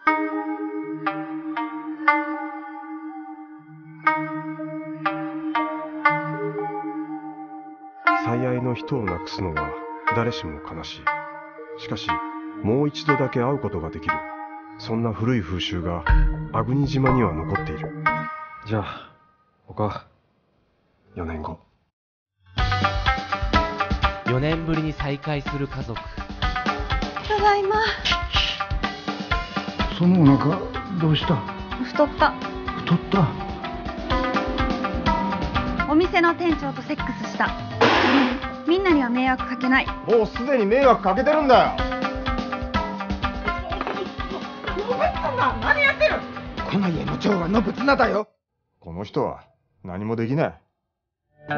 最愛の人を亡くすのは誰しも悲しい。しかしもう一度だけ会うことができる、そんな古い風習が粟国島には残っている。じゃあ他4年後。 4年ぶりに再会する家族。 ただいま。 そのお腹どうした？ 太った。 太った？ お店の店長とセックスした。みんなには迷惑かけない。 もうすでに迷惑かけてるんだよ。 何やってる？この家の長はのぶつなだよ。 この人は何もできない。 あ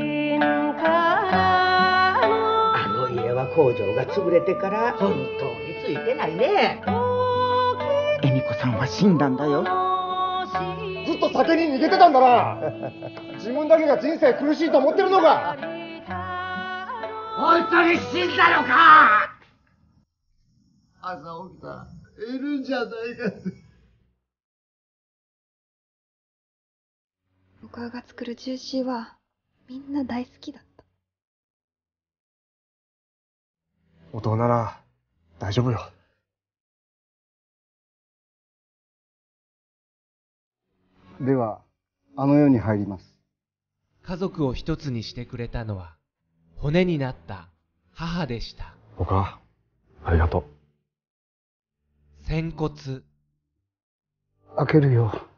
の家は工場が潰れてから本当についてないね。恵美子さんは死んだんだよ。 ずっと酒に逃げてたんだな。自分だけが人生苦しいと思ってるのか。 本当に死んだのか。 朝起きたらいるんじゃないかって。 僕が作るジューシーはみんな大好きだった。 お父なら大丈夫よ。 ではあの世に入ります。 家族を一つにしてくれたのは骨になった母でした。 お母ありがとう。 仙骨。 開けるよ。